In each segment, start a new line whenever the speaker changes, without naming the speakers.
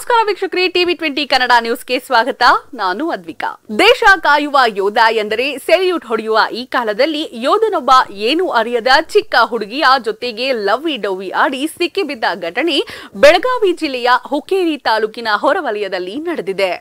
ನಮಸ್ಕಾರ ವೀಕ್ಷಕರೇ, ಟಿವಿ20 ಕನ್ನಡ ನ್ಯೂಸ್ಗೆ ಸ್ವಾಗತ. ನಾನು ಅದ್ವಿಕಾ. ದೇಶ ಕಾಯುವ ಯೋಧ ಎಂದರೆ ಸೆಲ್ಯೂಟ್ ಹೊಡೆಯುವ ಈ ಕಾಲದಲ್ಲಿ ಯೋಧನೊಬ್ಬ ಏನು ಅರಿಯದ ಚಿಕ್ಕ ಹುಡುಗಿಯ ಜೊತೆಗೆ ಲವ್ವಿ ಡವ್ವಿ ಆಡಿ ಸಿಕ್ಕಿಬಿದ್ದ ಘಟನೆ ಬೆಳಗಾವಿ ಜಿಲ್ಲೆಯ ಹುಕ್ಕೇರಿ ತಾಲೂಕಿನ ಹೊರವಲಯದಲ್ಲಿ ನಡೆದಿದೆ.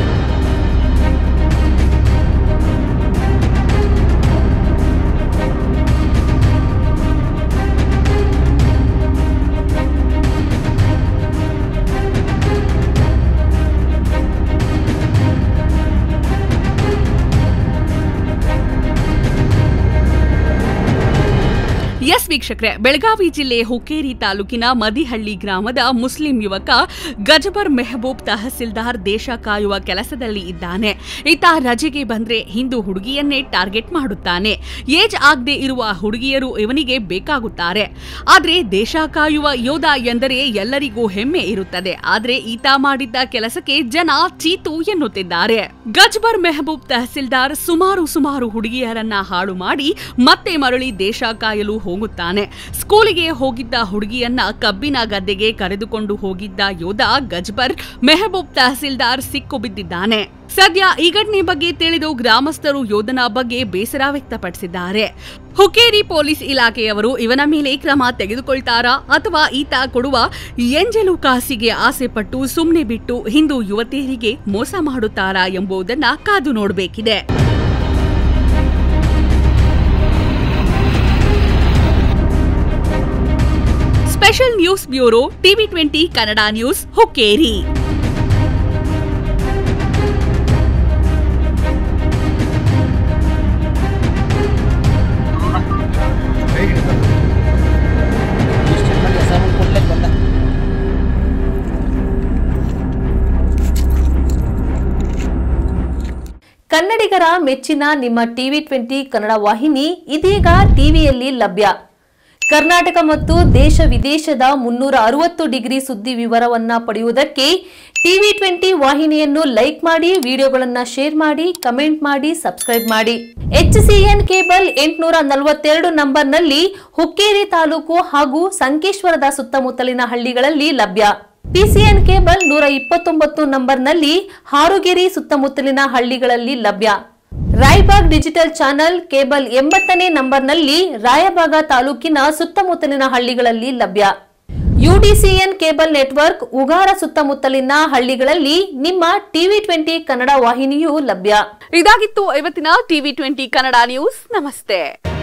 ಎಸ್ ವೀಕ್ಷಕರೇ, ಬೆಳಗಾವಿ ಜಿಲ್ಲೆ ಹುಕ್ಕೇರಿ ತಾಲೂಕಿನ ಮದಿಹಳ್ಳಿ ಗ್ರಾಮದ ಮುಸ್ಲಿಂ ಯುವಕ ಗಜಬರ್ ಮೆಹಬೂಬ್ ತಹಸೀಲ್ದಾರ್ ದೇಶ ಕಾಯುವ ಕೆಲಸದಲ್ಲಿ ಇದ್ದಾನೆ. ಈತ ರಜೆಗೆ ಬಂದ್ರೆ ಹಿಂದೂ ಹುಡುಗಿಯನ್ನೇ ಟಾರ್ಗೆಟ್ ಮಾಡುತ್ತಾನೆ. ಏಜ್ ಆಗದೆ ಇರುವ ಹುಡುಗಿಯರು ಇವನಿಗೆ ಬೇಕಾಗುತ್ತಾರೆ. ಆದ್ರೆ ದೇಶ ಕಾಯುವ ಯೋಧ ಎಂದರೆ ಎಲ್ಲರಿಗೂ ಹೆಮ್ಮೆ ಇರುತ್ತದೆ. ಆದ್ರೆ ಈತ ಮಾಡಿದ್ದ ಕೆಲಸಕ್ಕೆ ಜನ ಚೀತು ಎನ್ನುತ್ತಿದ್ದಾರೆ. ಗಜಬರ್ ಮೆಹಬೂಬ್ ತಹಸೀಲ್ದಾರ್ ಸುಮಾರು ಹುಡುಗಿಯರನ್ನ ಹಾಳು ಮಾಡಿ ಮತ್ತೆ ಮರಳಿ ದೇಶ ಕಾಯಲು ಹೋಗುತ್ತಾನೆ. ಸ್ಕೂಲಿಗೆ ಹೋಗಿದ್ದ ಹುಡುಗಿಯನ್ನ ಕಬ್ಬಿನ ಗದ್ದೆಗೆ ಕರೆದುಕೊಂಡು ಹೋಗಿದ್ದ ಯೋಧ ಗಜಬರ್ ಮೆಹಬೂಬ್ ತಹಸೀಲ್ದಾರ್ ಸಿಕ್ಕು ಬಿದ್ದಿದ್ದಾನೆ. ಸದ್ಯ ಈ ಘಟನೆ ಬಗ್ಗೆ ತಿಳಿದು ಗ್ರಾಮಸ್ಥರು ಯೋಧನ ಬಗ್ಗೆ ಬೇಸರ ವ್ಯಕ್ತಪಡಿಸಿದ್ದಾರೆ. ಹುಕ್ಕೇರಿ ಪೊಲೀಸ್ ಇಲಾಖೆಯವರು ಇವನ ಮೇಲೆ ಕ್ರಮ ತೆಗೆದುಕೊಳ್ತಾರಾ ಅಥವಾ ಈತ ಕೊಡುವ ಎಂಜಲು ಕಾಸಿಗೆ ಆಸೆ ಪಟ್ಟು ಸುಮ್ಮನೆ ಬಿಟ್ಟು ಹಿಂದೂ ಯುವತಿಯರಿಗೆ ಮೋಸ ಮಾಡುತ್ತಾರಾ ಎಂಬುದನ್ನ ಕಾದು ನೋಡಬೇಕಿದೆ. ಸ್ಪೆಷಲ್ ನ್ಯೂಸ್ ಬ್ಯೂರೋ, ಟಿವಿ20 ಕನ್ನಡ ನ್ಯೂಸ್, ಹುಕ್ಕೇರಿ.
ಕನ್ನಡಿಗರ ಮೆಚ್ಚಿನ ನಿಮ್ಮ ಟಿವಿ20 ಕನ್ನಡ ವಾಹಿನಿ ಇದೀಗ ಟಿವಿಯಲ್ಲಿ ಲಭ್ಯ. ಕರ್ನಾಟಕ ಮತ್ತು ದೇಶ ವಿದೇಶದ 360 ಡಿಗ್ರಿ ಸುದ್ದಿ ವಿವರವನ್ನ ಪಡೆಯುವುದಕ್ಕೆ ಟಿವಿ20 ವಾಹಿನಿಯನ್ನು ಲೈಕ್ ಮಾಡಿ, ವಿಡಿಯೋಗಳನ್ನು ಶೇರ್ ಮಾಡಿ, ಕಮೆಂಟ್ ಮಾಡಿ, ಸಬ್ಸ್ಕ್ರೈಬ್ ಮಾಡಿ. HCN ಕೇಬಲ್ 842 ನಂಬರ್ನಲ್ಲಿ ಹುಕ್ಕೇರಿ ತಾಲೂಕು ಹಾಗೂ ಸಂಕೇಶ್ವರದ ಸುತ್ತಮುತ್ತಲಿನ ಹಳ್ಳಿಗಳಲ್ಲಿ ಲಭ್ಯ. PCN ಕೇಬಲ್ 129 ನಂಬರ್ನಲ್ಲಿ ಹಾರುಗೆರೆ ಸುತ್ತಮುತ್ತಲಿನ ಹಳ್ಳಿಗಳಲ್ಲಿ ಲಭ್ಯ. ರಾಯಬಾಗ್ ಡಿಜಿಟಲ್ ಚಾನೆಲ್ ಕೇಬಲ್ 80ನೇ ನಂಬರ್ನಲ್ಲಿ ರಾಯಬಾಗ ತಾಲೂಕಿನ ಸುತ್ತಮುತ್ತಲಿನ ಹಳ್ಳಿಗಳಲ್ಲಿ ಲಭ್ಯ. UDCN ಕೇಬಲ್ ನೆಟ್ವರ್ಕ್ ಉಗಾರ ಸುತ್ತಮುತ್ತಲಿನ ಹಳ್ಳಿಗಳಲ್ಲಿ ನಿಮ್ಮ ಟಿವಿ20 ಕನ್ನಡ ವಾಹಿನಿಯೂ ಲಭ್ಯ.
ಇದಾಗಿತ್ತು ಇವತ್ತಿನ ಟಿವಿ20 ಕನ್ನಡ ನ್ಯೂಸ್. ನಮಸ್ತೆ.